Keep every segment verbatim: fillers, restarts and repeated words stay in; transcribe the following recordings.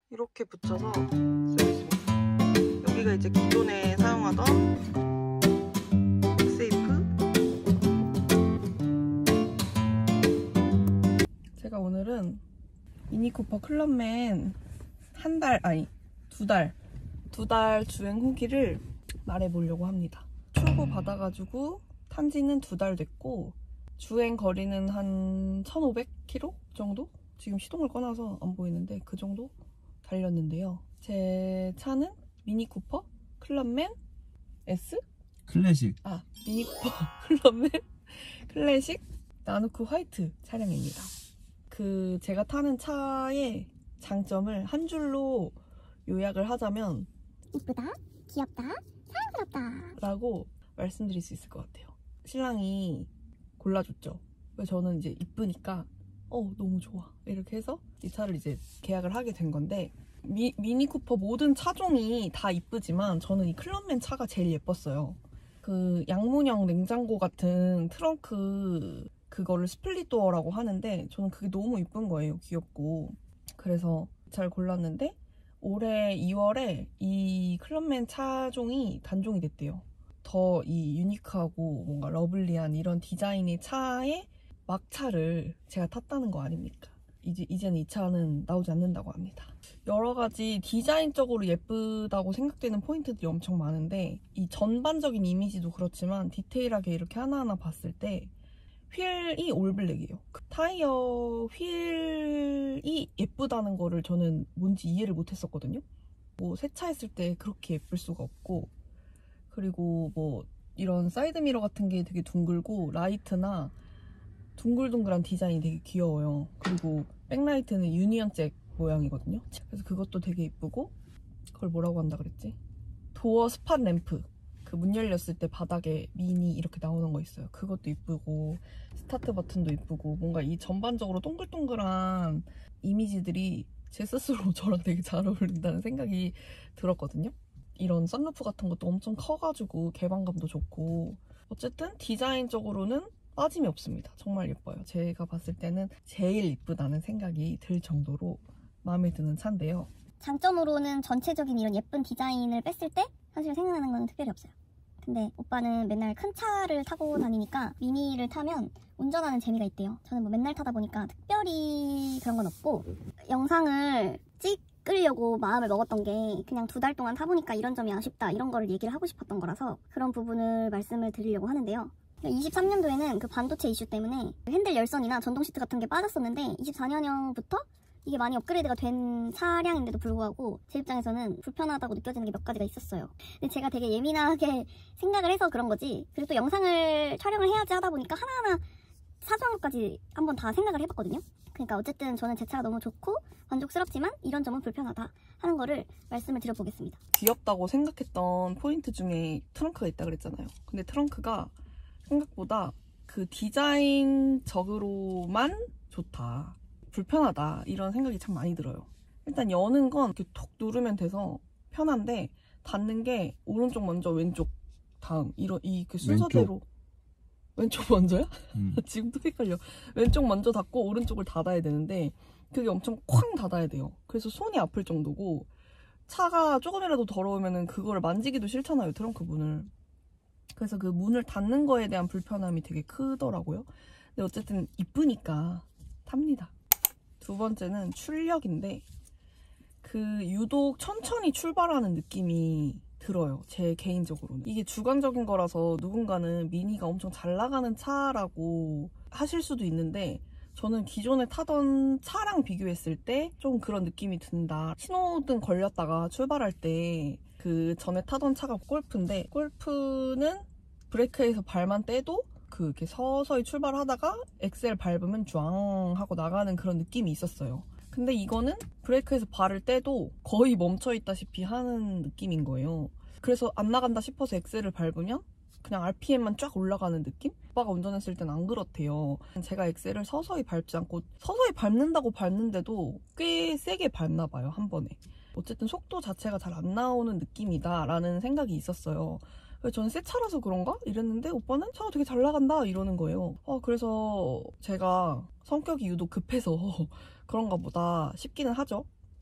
이렇게 붙여서 쓰겠습니다. 여기가 이제 기존에 사용하던 백세이프. 제가 오늘은 미니쿠퍼 클럽맨 한 달, 아니 두 달, 두 달 주행 후기를 말해보려고 합니다. 출고 받아가지고 탄 지는 두 달 됐고 주행 거리는 한 천오백 킬로미터 정도? 지금 시동을 꺼놔서 안 보이는데 그 정도 달렸는데요. 제 차는 미니쿠퍼 클럽맨 S? 클래식. 아, 미니쿠퍼 클럽맨 클래식 나누크 화이트 차량입니다. 그 제가 타는 차의 장점을 한 줄로 요약을 하자면 이쁘다, 귀엽다, 사랑스럽다 라고 말씀드릴 수 있을 것 같아요. 신랑이 골라줬죠. 그래서 저는 이제 이쁘니까 어 너무 좋아 이렇게 해서 이 차를 이제 계약을 하게 된 건데, 미, 미니쿠퍼 모든 차종이 다 이쁘지만 저는 이 클럽맨 차가 제일 예뻤어요. 그 양문형 냉장고 같은 트렁크 그거를 스플릿 도어라고 하는데 저는 그게 너무 이쁜 거예요. 귀엽고. 그래서 잘 골랐는데 올해 이월에 이 클럽맨 차종이 단종이 됐대요. 더 이 유니크하고 뭔가 러블리한 이런 디자인의 차에 막차를 제가 탔다는 거 아닙니까? 이제, 이제는 이 차는 나오지 않는다고 합니다. 여러 가지 디자인적으로 예쁘다고 생각되는 포인트들이 엄청 많은데 이 전반적인 이미지도 그렇지만 디테일하게 이렇게 하나하나 봤을 때 휠이 올블랙이에요. 그 타이어 휠이 예쁘다는 거를 저는 뭔지 이해를 못했었거든요. 뭐 세차했을 때 그렇게 예쁠 수가 없고, 그리고 뭐 이런 사이드미러 같은 게 되게 둥글고 라이트나 둥글둥글한 디자인이 되게 귀여워요. 그리고 백라이트는 유니언잭 모양이거든요. 그래서 그것도 되게 예쁘고, 그걸 뭐라고 한다 그랬지? 도어 스팟 램프, 그 문 열렸을 때 바닥에 미니 이렇게 나오는 거 있어요. 그것도 이쁘고 스타트 버튼도 이쁘고, 뭔가 이 전반적으로 동글동글한 이미지들이 제 스스로 저랑 되게 잘 어울린다는 생각이 들었거든요. 이런 썬루프 같은 것도 엄청 커가지고 개방감도 좋고, 어쨌든 디자인적으로는 빠짐이 없습니다. 정말 예뻐요. 제가 봤을 때는 제일 이쁘다는 생각이 들 정도로 마음에 드는 차인데요. 장점으로는 전체적인 이런 예쁜 디자인을 뺐을 때 사실 생각나는 건 특별히 없어요. 근데 오빠는 맨날 큰 차를 타고 다니니까 미니를 타면 운전하는 재미가 있대요. 저는 뭐 맨날 타다 보니까 특별히 그런 건 없고, 영상을 찍으려고 마음을 먹었던 게 그냥 두 달 동안 타보니까 이런 점이 아쉽다 이런 거를 얘기를 하고 싶었던 거라서 그런 부분을 말씀을 드리려고 하는데요. 이십삼 년도에는 그 반도체 이슈 때문에 핸들 열선이나 전동 시트 같은 게 빠졌었는데 이십사 년형부터 이게 많이 업그레이드가 된 차량인데도 불구하고 제 입장에서는 불편하다고 느껴지는 게 몇 가지가 있었어요. 근데 제가 되게 예민하게 생각을 해서 그런 거지, 그리고 또 영상을 촬영을 해야지 하다 보니까 하나하나 사소한 것까지 한번 다 생각을 해봤거든요. 그러니까 어쨌든 저는 제 차가 너무 좋고 만족스럽지만 이런 점은 불편하다 하는 거를 말씀을 드려보겠습니다. 귀엽다고 생각했던 포인트 중에 트렁크가 있다 그랬잖아요. 근데 트렁크가 생각보다 그 디자인적으로만 좋다, 불편하다 이런 생각이 참 많이 들어요. 일단 여는 건 이렇게 톡 누르면 돼서 편한데, 닫는 게 오른쪽 먼저 왼쪽 다음 이런 이그 순서대로. 왼쪽, 왼쪽 먼저야? 음. 지금 또 헷갈려. 왼쪽 먼저 닫고 오른쪽을 닫아야 되는데 그게 엄청 쾅 닫아야 돼요. 그래서 손이 아플 정도고, 차가 조금이라도 더러우면 그거를 만지기도 싫잖아요, 트렁크 문을. 그래서 그 문을 닫는 거에 대한 불편함이 되게 크더라고요. 근데 어쨌든 이쁘니까 탑니다. 두 번째는 출력인데, 그 유독 천천히 출발하는 느낌이 들어요, 제 개인적으로는. 이게 주관적인 거라서 누군가는 미니가 엄청 잘 나가는 차라고 하실 수도 있는데 저는 기존에 타던 차랑 비교했을 때 좀 그런 느낌이 든다. 신호등 걸렸다가 출발할 때, 그 전에 타던 차가 골프인데 골프는 브레이크에서 발만 떼도 그 이렇게 서서히 출발하다가 엑셀 밟으면 쫙 하고 나가는 그런 느낌이 있었어요. 근데 이거는 브레이크에서 발을 떼도 거의 멈춰있다시피 하는 느낌인 거예요. 그래서 안 나간다 싶어서 엑셀을 밟으면 그냥 알피엠만 쫙 올라가는 느낌? 오빠가 운전했을 땐 안 그렇대요. 제가 엑셀을 서서히 밟지 않고, 서서히 밟는다고 밟는데도 꽤 세게 밟나 봐요, 한 번에. 어쨌든 속도 자체가 잘 안 나오는 느낌이다 라는 생각이 있었어요. 그래서 저는 새 차라서 그런가? 이랬는데 오빠는 차가 되게 잘 나간다 이러는 거예요. 어, 그래서 제가 성격이 유독 급해서 그런가 보다 싶기는 하죠.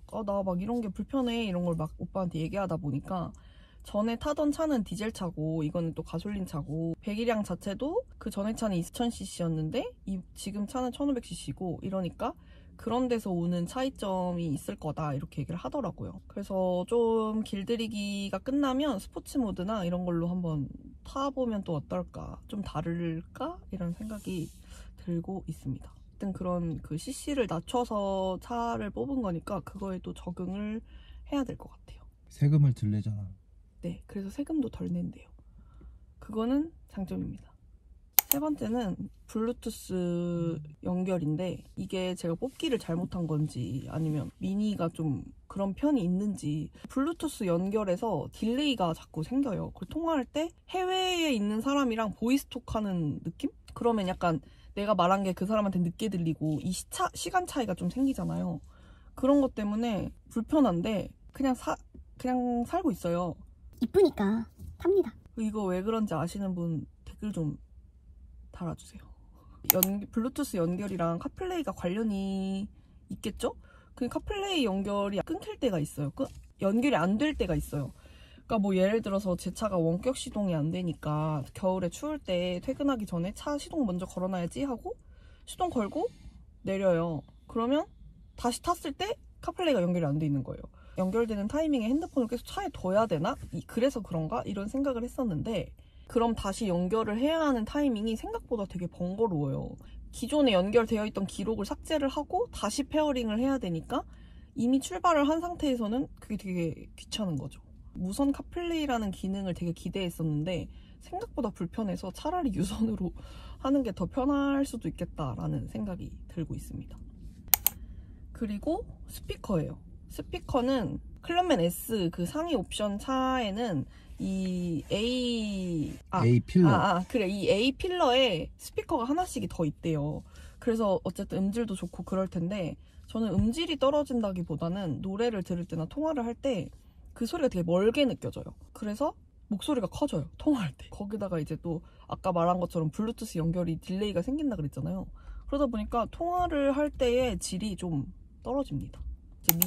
아, 나 막 이런 게 불편해 이런 걸 막 오빠한테 얘기하다 보니까 전에 타던 차는 디젤 차고 이거는 또 가솔린 차고 배기량 자체도 그 전에 차는 이천 씨씨였는데 이 지금 차는 천오백 씨씨고 이러니까 그런 데서 오는 차이점이 있을 거다 이렇게 얘기를 하더라고요. 그래서 좀 길들이기가 끝나면 스포츠 모드나 이런 걸로 한번 타보면 또 어떨까, 좀 다를까 이런 생각이 들고 있습니다. 어쨌든 그런 그 씨씨를 낮춰서 차를 뽑은 거니까 그거에 또 적응을 해야 될 것 같아요. 세금을 덜 내잖아. 네, 그래서 세금도 덜 낸대요. 그거는 장점입니다. 세 번째는 블루투스 연결인데 이게 제가 뽑기를 잘못한 건지 아니면 미니가 좀 그런 편이 있는지 블루투스 연결해서 딜레이가 자꾸 생겨요. 그걸 통화할 때 해외에 있는 사람이랑 보이스톡 하는 느낌? 그러면 약간 내가 말한 게 그 사람한테 늦게 들리고 이 시차, 시간 차이가 좀 생기잖아요. 그런 것 때문에 불편한데 그냥 사, 그냥 살고 있어요. 이쁘니까 탑니다. 이거 왜 그런지 아시는 분 댓글 좀 달아주세요. 연, 블루투스 연결이랑 카플레이가 관련이 있겠죠? 그 카플레이 연결이 끊길 때가 있어요. 끄, 연결이 안 될 때가 있어요. 그러니까 뭐 예를 들어서 제 차가 원격 시동이 안 되니까 겨울에 추울 때 퇴근하기 전에 차 시동 먼저 걸어놔야지 하고 시동 걸고 내려요. 그러면 다시 탔을 때 카플레이가 연결이 안 돼 있는 거예요. 연결되는 타이밍에 핸드폰을 계속 차에 둬야 되나? 그래서 그런가? 이런 생각을 했었는데 그럼 다시 연결을 해야 하는 타이밍이 생각보다 되게 번거로워요. 기존에 연결되어 있던 기록을 삭제를 하고 다시 페어링을 해야 되니까 이미 출발을 한 상태에서는 그게 되게 귀찮은 거죠. 무선 카플레이라는 기능을 되게 기대했었는데 생각보다 불편해서 차라리 유선으로 하는 게 더 편할 수도 있겠다라는 생각이 들고 있습니다. 그리고 스피커예요. 스피커는 클럽맨 S 그 상위 옵션 차에는 이 A 아, A 필러. 아, 아 그래 이 A 필러에 스피커가 하나씩이 더 있대요. 그래서 어쨌든 음질도 좋고 그럴 텐데 저는 음질이 떨어진다기보다는 노래를 들을 때나 통화를 할 때 그 소리가 되게 멀게 느껴져요. 그래서 목소리가 커져요. 통화할 때. 거기다가 이제 또 아까 말한 것처럼 블루투스 연결이 딜레이가 생긴다 그랬잖아요. 그러다 보니까 통화를 할 때의 질이 좀 떨어집니다. 이제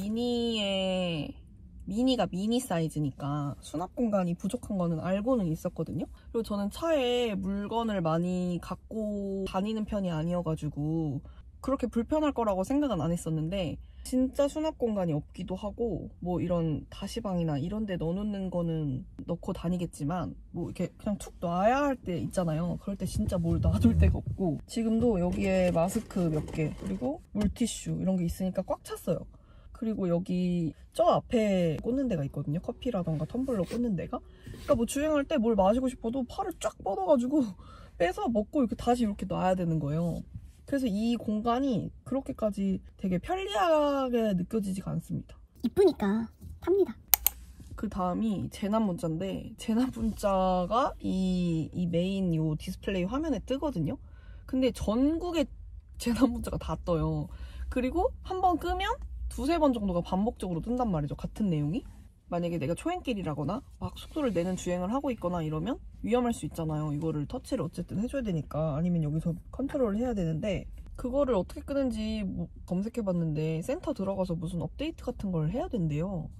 미니의 미니가 미니 사이즈니까 수납 공간이 부족한 거는 알고는 있었거든요. 그리고 저는 차에 물건을 많이 갖고 다니는 편이 아니어가지고 그렇게 불편할 거라고 생각은 안 했었는데 진짜 수납 공간이 없기도 하고 뭐 이런 다시방이나 이런 데 넣어놓는 거는 넣고 다니겠지만 뭐 이렇게 그냥 툭 놔야 할 때 있잖아요. 그럴 때 진짜 뭘 놔둘 데가 없고 지금도 여기에 마스크 몇 개 그리고 물티슈 이런 게 있으니까 꽉 찼어요. 그리고 여기 저 앞에 꽂는 데가 있거든요. 커피라던가 텀블러 꽂는 데가. 그러니까 뭐 주행할 때 뭘 마시고 싶어도 팔을 쫙 뻗어가지고 빼서 먹고 이렇게 다시 이렇게 놔야 되는 거예요. 그래서 이 공간이 그렇게까지 되게 편리하게 느껴지지가 않습니다. 이쁘니까 탑니다. 그 다음이 재난 문자인데 재난 문자가 이, 이 메인 요 디스플레이 화면에 뜨거든요. 근데 전국에 재난 문자가 다 떠요. 그리고 한번 끄면 두세 번 정도가 반복적으로 뜬단 말이죠. 같은 내용이. 만약에 내가 초행길이라거나 막 속도를 내는 주행을 하고 있거나 이러면 위험할 수 있잖아요. 이거를 터치를 어쨌든 해줘야 되니까 아니면 여기서 컨트롤을 해야 되는데 그거를 어떻게 끄는지 뭐 검색해봤는데 센터 들어가서 무슨 업데이트 같은 걸 해야 된대요.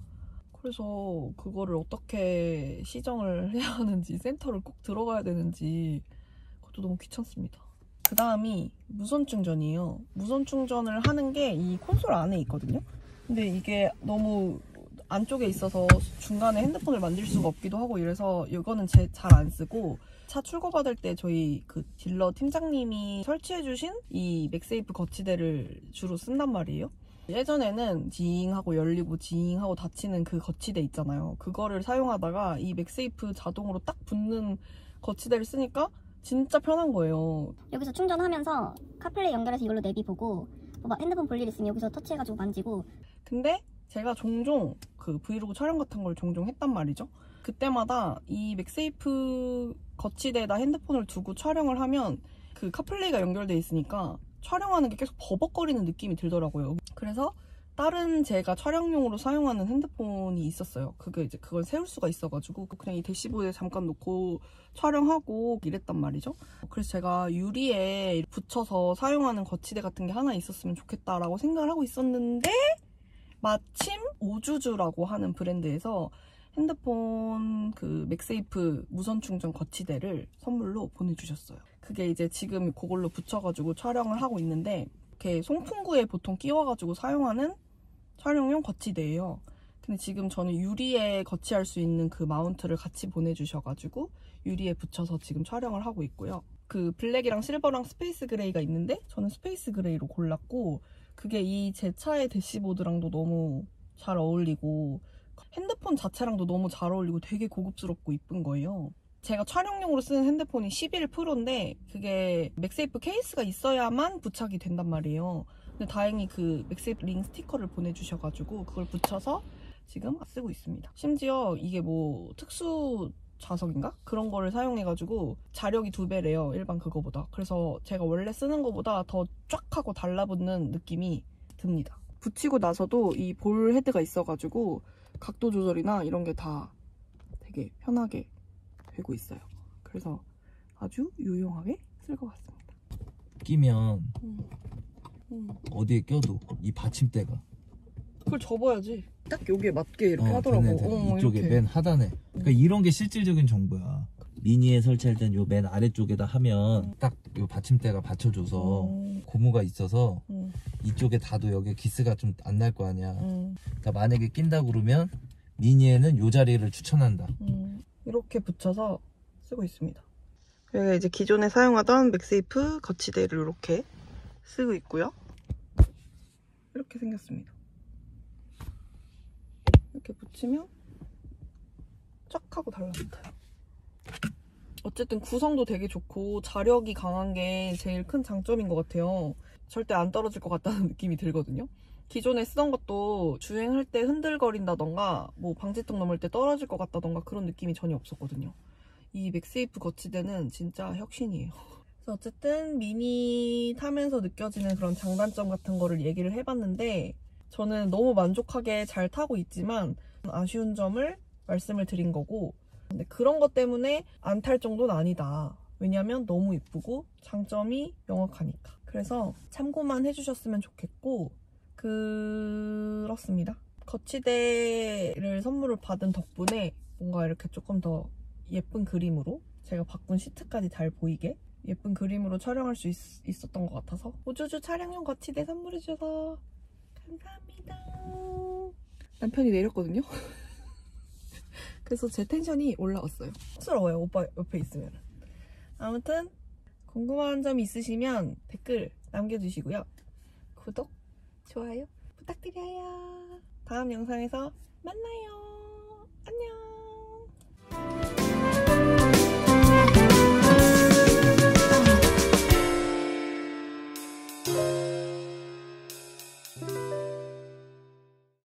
그래서 그거를 어떻게 시정을 해야 하는지 센터를 꼭 들어가야 되는지 그것도 너무 귀찮습니다. 그 다음이 무선 충전이에요. 무선 충전을 하는 게 이 콘솔 안에 있거든요. 근데 이게 너무 안쪽에 있어서 중간에 핸드폰을 만질 수가 없기도 하고 이래서 이거는 제 잘 안 쓰고 차 출고받을 때 저희 그 딜러 팀장님이 설치해주신 이 맥세이프 거치대를 주로 쓴단 말이에요. 예전에는 지잉하고 열리고 지잉하고 닫히는 그 거치대 있잖아요. 그거를 사용하다가 이 맥세이프 자동으로 딱 붙는 거치대를 쓰니까 진짜 편한 거예요. 여기서 충전하면서 카플레이 연결해서 이걸로 내비 보고 뭐 핸드폰 볼 일 있으면 여기서 터치해가지고 만지고. 근데 제가 종종 그 브이로그 촬영 같은 걸 종종 했단 말이죠. 그때마다 이 맥세이프 거치대에다 핸드폰을 두고 촬영을 하면 그 카플레이가 연결돼 있으니까 촬영하는 게 계속 버벅거리는 느낌이 들더라고요. 그래서 다른 제가 촬영용으로 사용하는 핸드폰이 있었어요. 그게 이제 그걸 세울 수가 있어가지고 그냥 이 대시보드에 잠깐 놓고 촬영하고 이랬단 말이죠. 그래서 제가 유리에 붙여서 사용하는 거치대 같은 게 하나 있었으면 좋겠다라고 생각을 하고 있었는데 마침 오주주라고 하는 브랜드에서 핸드폰 그 맥세이프 무선 충전 거치대를 선물로 보내주셨어요. 그게 이제 지금 그걸로 붙여가지고 촬영을 하고 있는데, 이렇게 송풍구에 보통 끼워가지고 사용하는 촬영용 거치대예요. 근데 지금 저는 유리에 거치할 수 있는 그 마운트를 같이 보내주셔가지고 유리에 붙여서 지금 촬영을 하고 있고요. 그 블랙이랑 실버랑 스페이스 그레이가 있는데 저는 스페이스 그레이로 골랐고, 그게 이 제 차의 대시보드랑도 너무 잘 어울리고 핸드폰 자체랑도 너무 잘 어울리고 되게 고급스럽고 이쁜 거예요. 제가 촬영용으로 쓰는 핸드폰이 십일 프로인데 그게 맥세이프 케이스가 있어야만 부착이 된단 말이에요. 근데 다행히 그 맥세이프 링 스티커를 보내주셔가지고 그걸 붙여서 지금 쓰고 있습니다. 심지어 이게 뭐 특수 자석인가? 그런 거를 사용해가지고 자력이 두 배래요, 일반 그거보다. 그래서 제가 원래 쓰는 거보다 더 쫙 하고 달라붙는 느낌이 듭니다. 붙이고 나서도 이 볼 헤드가 있어가지고 각도 조절이나 이런 게 다 되게 편하게 되고 있어요. 그래서 아주 유용하게 쓸 것 같습니다. 끼면 음. 음. 어디에 껴도 이 받침대가 그걸 접어야지. 딱 여기에 맞게 이렇게 어, 하더라고. 되네, 되네. 어, 이쪽에 이렇게. 맨 하단에. 그러니까 이런 게 실질적인 정보야. 미니에 설치할 땐 요 맨 아래쪽에다 하면 음. 딱 요 받침대가 받쳐줘서 음. 고무가 있어서 음. 이쪽에 닿아도 여기 기스가 좀 안 날 거 아니야. 음. 그러니까 만약에 낀다 그러면 미니에는 요 자리를 추천한다. 음. 이렇게 붙여서 쓰고 있습니다. 여기가 이제 기존에 사용하던 맥세이프 거치대를 이렇게 쓰고 있고요. 이렇게 생겼습니다. 이렇게 붙이면 쫙 하고 달라붙어요. 어쨌든 구성도 되게 좋고 자력이 강한 게 제일 큰 장점인 것 같아요. 절대 안 떨어질 것 같다는 느낌이 들거든요. 기존에 쓰던 것도 주행할 때 흔들거린다던가 뭐 방지턱 넘을 때 떨어질 것 같다던가 그런 느낌이 전혀 없었거든요. 이 맥세이프 거치대는 진짜 혁신이에요. 그래서 어쨌든 미니 타면서 느껴지는 그런 장단점 같은 거를 얘기를 해봤는데, 저는 너무 만족하게 잘 타고 있지만 아쉬운 점을 말씀을 드린 거고, 근데 그런 것 때문에 안 탈 정도는 아니다. 왜냐면 너무 이쁘고 장점이 명확하니까. 그래서 참고만 해주셨으면 좋겠고, 그렇습니다. 거치대를 선물을 받은 덕분에 뭔가 이렇게 조금 더 예쁜 그림으로, 제가 바꾼 시트까지 잘 보이게 예쁜 그림으로 촬영할 수 있, 있었던 것 같아서 오주주 촬영용 거치대 선물해주셔서 감사합니다. 남편이 내렸거든요. 그래서 제 텐션이 올라왔어요. 쑥스러워요, 오빠 옆에 있으면. 아무튼 궁금한 점 있으시면 댓글 남겨주시고요. 구독, 좋아요 부탁드려요. 다음 영상에서 만나요. 안녕.